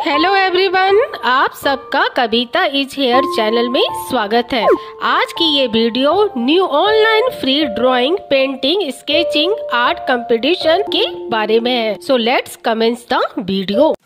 Hello everyone, आप सबका कविता is here channel में स्वागत है। आज की ये video new online free drawing, painting, sketching, art competition के बारे में है। So let's commence the video.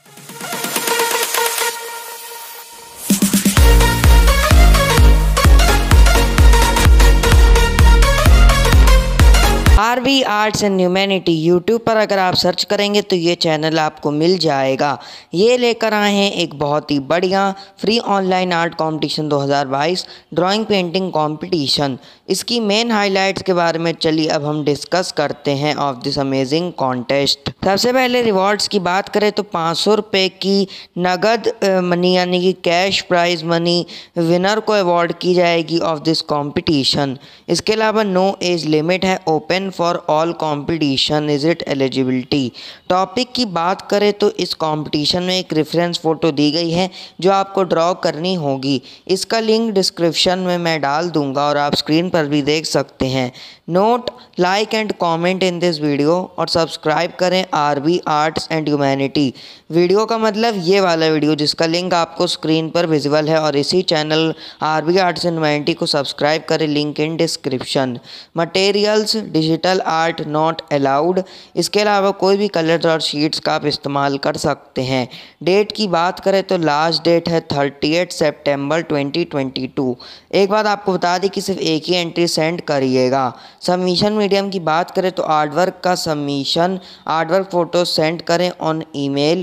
RV arts and humanity YouTube पर अगर आप सर्च करेंगे तो ये चैनल आपको मिल जाएगा। ये लेकर आए हैं एक बहुत ही बढ़िया free online art competition 2022 drawing painting competition. इसकी मेन हाइलाइट्स के बारे में चलिए अब हम डिस्कस करते हैं ऑफ दिस अमेजिंग कॉन्टेस्ट। सबसे पहले रिवॉर्ड्स की बात करें तो 500 रुपये की नगद मनी यानी कि कैश प्राइज मनी विनर को अवार्ड की जाएगी ऑफ दिस कॉम्पिटिशन। इसके अलावा नो एज लिमिट है, open for all competition, is it eligibility. Topic की बात करें तो इस कंपटीशन में एक रेफरेंस फ़ोटो दी गई है जो आपको ड्रॉ करनी होगी। इसका लिंक डिस्क्रिप्शन में मैं डाल दूंगा और आप स्क्रीन पर भी देख सकते हैं। Note, like and comment in this video और सब्सक्राइब करें RV arts and humanity. Video का मतलब ये वाला वीडियो जिसका लिंक आपको स्क्रीन पर विजिबल है, और इसी channel RV arts and humanity को सब्सक्राइब करें, link in description. Materials digital art not allowed. इसके अलावा कोई भी कलर्स और शीट्स का आप इस्तेमाल कर सकते हैं। डेट की बात करें तो लास्ट डेट है 30 सितंबर 2022। एक बात आपको बता दें कि सिर्फ एक ही एंट्री सेंड करिएगा। सबमिशन मीडियम की बात करें तो आर्टवर्क का सबमिशन, आर्टवर्क फ़ोटो सेंड करें on email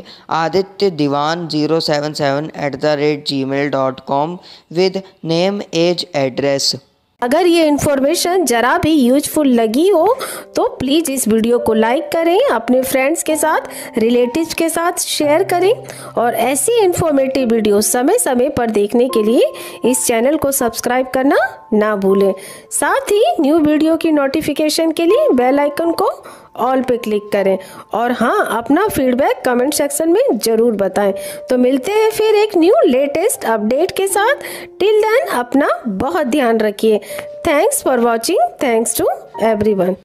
adityadevan077@gmail.com with name age address. अगर ये इन्फॉर्मेशन जरा भी यूजफुल लगी हो तो प्लीज़ इस वीडियो को लाइक करें, अपने फ्रेंड्स के साथ, रिलेटिव्स के साथ शेयर करें और ऐसी इन्फॉर्मेटिव वीडियो समय समय पर देखने के लिए इस चैनल को सब्सक्राइब करना ना भूलें। साथ ही न्यू वीडियो की नोटिफिकेशन के लिए बेल आइकन को ऑल पे क्लिक करें और हाँ, अपना फीडबैक कमेंट सेक्शन में ज़रूर बताएं। तो मिलते हैं फिर एक न्यू लेटेस्ट अपडेट के साथ। टिल देन अपना बहुत ध्यान रखिए। Thanks for watching. Thanks to everyone.